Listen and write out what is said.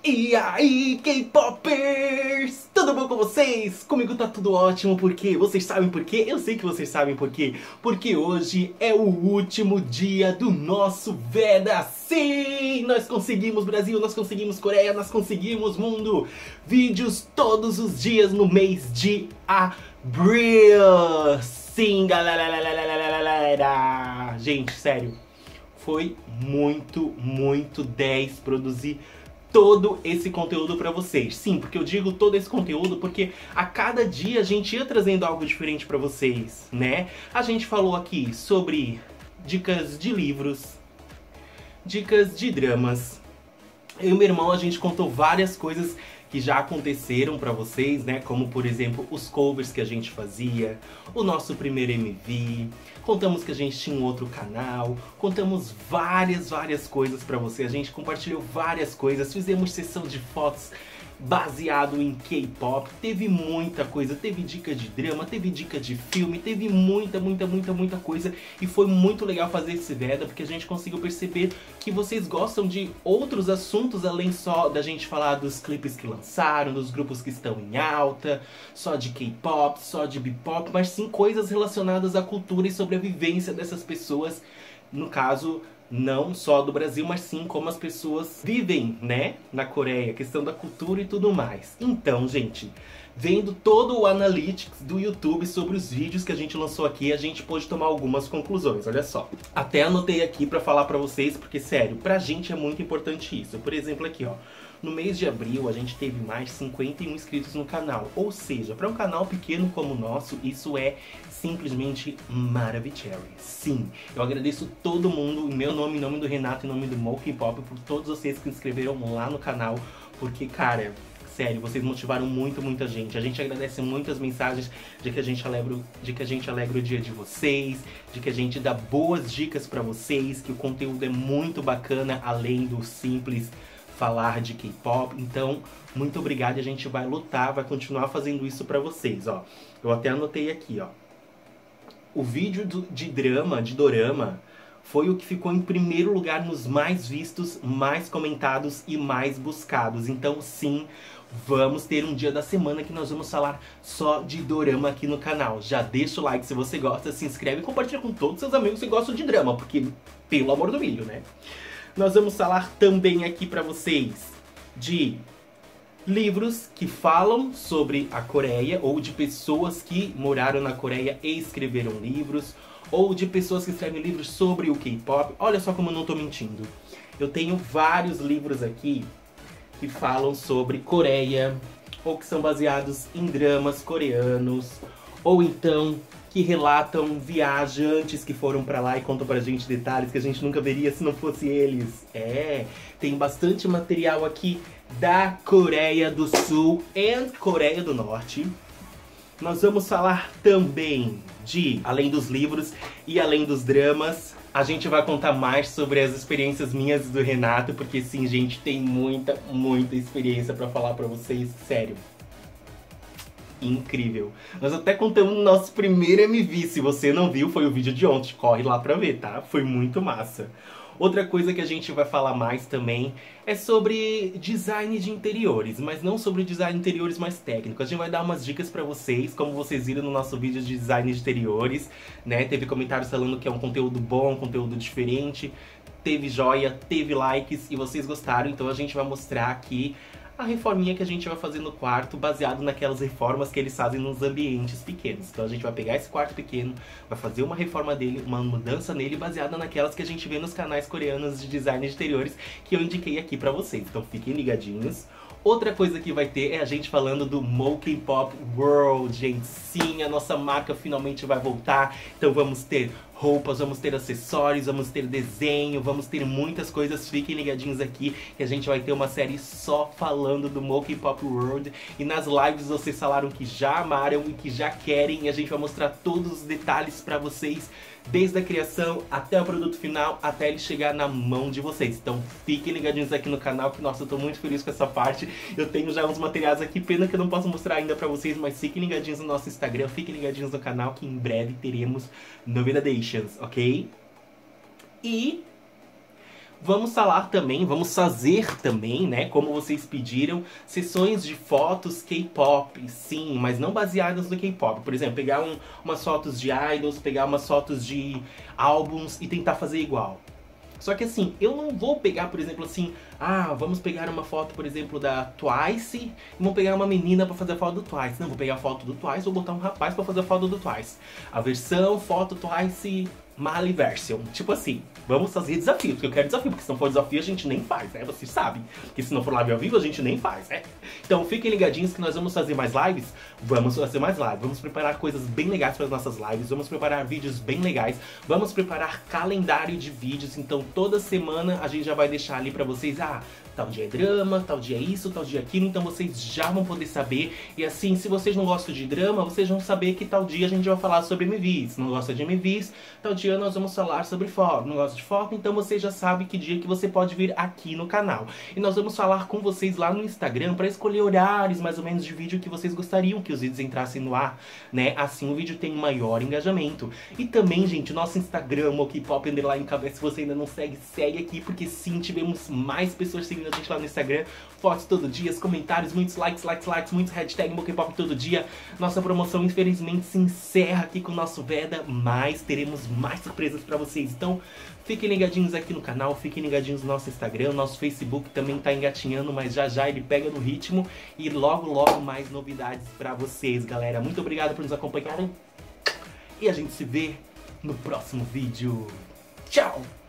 E aí, K-Popers! Tudo bom com vocês? Comigo tá tudo ótimo, porque vocês sabem por quê? Eu sei que vocês sabem por quê. Porque hoje é o último dia do nosso VEDA. Sim! Nós conseguimos Brasil, nós conseguimos Coreia, nós conseguimos mundo. Vídeos todos os dias no mês de abril. Sim, galera! Gente, sério. Foi muito 10 produzir todo esse conteúdo pra vocês. Sim, porque eu digo todo esse conteúdo porque a cada dia a gente ia trazendo algo diferente pra vocês, né? A gente falou aqui sobre dicas de livros, dicas de dramas. Eu e meu irmão, a gente contou várias coisas que já aconteceram pra vocês, né? Como, por exemplo, os covers que a gente fazia, o nosso primeiro MV, contamos que a gente tinha um outro canal, contamos várias coisas pra você, a gente compartilhou várias coisas, fizemos sessão de fotos baseado em K-pop, teve muita coisa, teve dica de drama, teve dica de filme, teve muita coisa, e foi muito legal fazer esse VEDA, porque a gente conseguiu perceber que vocês gostam de outros assuntos, além só da gente falar dos clipes que lançaram, dos grupos que estão em alta, só de K-pop, só de B-pop, mas sim coisas relacionadas à cultura e sobre a vivência dessas pessoas, no caso não só do Brasil, mas sim como as pessoas vivem, né, na Coreia, questão da cultura e tudo mais. Então, gente, vendo todo o analytics do YouTube sobre os vídeos que a gente lançou aqui, a gente pôde tomar algumas conclusões, olha só. Até anotei aqui pra falar pra vocês, porque, sério, pra gente é muito importante isso. Por exemplo, aqui, ó, no mês de abril a gente teve mais 51 inscritos no canal, ou seja, para um canal pequeno como o nosso, isso é simplesmente maravilhoso. Sim, eu agradeço todo mundo, em meu nome, em nome do Renato, em nome do Mo K-Pop, por todos vocês que se inscreveram lá no canal, porque, cara, sério, vocês motivaram muita gente. A gente agradece muitas mensagens de que a gente alegra o dia de vocês, de que a gente dá boas dicas pra vocês, que o conteúdo é muito bacana, além do simples falar de K-pop. Então, muito obrigado, e a gente vai lutar, vai continuar fazendo isso pra vocês, ó. Eu até anotei aqui, ó. O vídeo de drama, de dorama, foi o que ficou em primeiro lugar nos mais vistos, mais comentados e mais buscados. Então, sim, vamos ter um dia da semana que nós vamos falar só de dorama aqui no canal. Já deixa o like se você gosta, se inscreve e compartilha com todos os seus amigos que gostam de drama, porque, pelo amor do milho, né? Nós vamos falar também aqui pra vocês de livros que falam sobre a Coreia, ou de pessoas que moraram na Coreia e escreveram livros, ou de pessoas que escrevem livros sobre o K-pop. Olha só como eu não tô mentindo. Eu tenho vários livros aqui que falam sobre Coreia, ou que são baseados em dramas coreanos, ou então que relatam viajantes que foram pra lá e contam pra gente detalhes que a gente nunca veria se não fosse eles. É, tem bastante material aqui da Coreia do Sul e Coreia do Norte. Nós vamos falar também de, além dos livros e além dos dramas, a gente vai contar mais sobre as experiências minhas e do Renato, porque sim, gente, tem muita experiência pra falar pra vocês, sério. Incrível. Nós até contamos no nosso primeiro MV, se você não viu, foi o vídeo de ontem, corre lá pra ver, tá? Foi muito massa. Outra coisa que a gente vai falar mais também é sobre design de interiores, mas não sobre design de interiores mais técnico. A gente vai dar umas dicas pra vocês, como vocês viram no nosso vídeo de design de interiores, né? Teve comentários falando que é um conteúdo bom, um conteúdo diferente, teve joia, teve likes e vocês gostaram, então a gente vai mostrar aqui a reforminha que a gente vai fazer no quarto, baseado naquelas reformas que eles fazem nos ambientes pequenos. Então a gente vai pegar esse quarto pequeno, vai fazer uma reforma dele, uma mudança nele, baseada naquelas que a gente vê nos canais coreanos de design de interiores que eu indiquei aqui pra vocês. Então fiquem ligadinhos. Outra coisa que vai ter é a gente falando do Mo K-Pop World, gente. Sim, a nossa marca finalmente vai voltar. Então vamos ter roupas, vamos ter acessórios, vamos ter desenho, vamos ter muitas coisas. Fiquem ligadinhos aqui que a gente vai ter uma série só falando do Mo K-Pop World. E nas lives vocês falaram que já amaram e que já querem. E a gente vai mostrar todos os detalhes pra vocês, desde a criação até o produto final, até ele chegar na mão de vocês. Então fiquem ligadinhos aqui no canal, que nossa, eu tô muito feliz com essa parte. Eu tenho já uns materiais aqui, pena que eu não posso mostrar ainda pra vocês, mas fiquem ligadinhos no nosso Instagram, fiquem ligadinhos no canal, que em breve teremos novidades, ok? E Vamos falar também, vamos fazer também, né, como vocês pediram, sessões de fotos K-pop, sim, mas não baseadas no K-pop. Por exemplo, pegar umas fotos de idols, pegar umas fotos de álbuns e tentar fazer igual. Só que assim, eu não vou pegar, por exemplo, assim, vamos pegar uma foto, por exemplo, da Twice e vamos pegar uma menina pra fazer a foto do Twice. Não, vou pegar a foto do Twice e vou botar um rapaz pra fazer a foto do Twice. A versão foto Twice Mali version. Tipo assim, vamos fazer desafio, porque eu quero desafio, porque se não for desafio a gente nem faz, né? Vocês sabem que se não for live ao vivo a gente nem faz, né? Então fiquem ligadinhos que nós vamos fazer mais lives. Vamos fazer mais lives, vamos preparar coisas bem legais para as nossas lives, vamos preparar vídeos bem legais, vamos preparar calendário de vídeos. Então toda semana a gente já vai deixar ali pra vocês, tal dia é drama, tal dia é isso, tal dia é aquilo, então vocês já vão poder saber. E assim, se vocês não gostam de drama, vocês vão saber que tal dia a gente vai falar sobre MVs. Se não gosta de MVs, tal dia nós vamos falar sobre foto. Não gosta de foto, então você já sabe que dia que você pode vir aqui no canal. E nós vamos falar com vocês lá no Instagram para escolher horários mais ou menos de vídeo que vocês gostariam que os vídeos entrassem no ar, né? Assim o vídeo tem um maior engajamento. E também, gente, o nosso Instagram, o K-pop Underline Cabe, se você ainda não segue, segue aqui, porque sim, tivemos mais pessoas seguindo a gente lá no Instagram. Fotos todo dia, comentários, muitos likes, muitos hashtag K-pop todo dia. Nossa promoção infelizmente se encerra aqui com o nosso Veda, mas teremos mais surpresas pra vocês. Então fiquem ligadinhos aqui no canal, fiquem ligadinhos no nosso Instagram, nosso Facebook também tá engatinhando, mas já já ele pega no ritmo e logo logo mais novidades pra vocês, galera. Muito obrigado por nos acompanharem e a gente se vê no próximo vídeo. Tchau!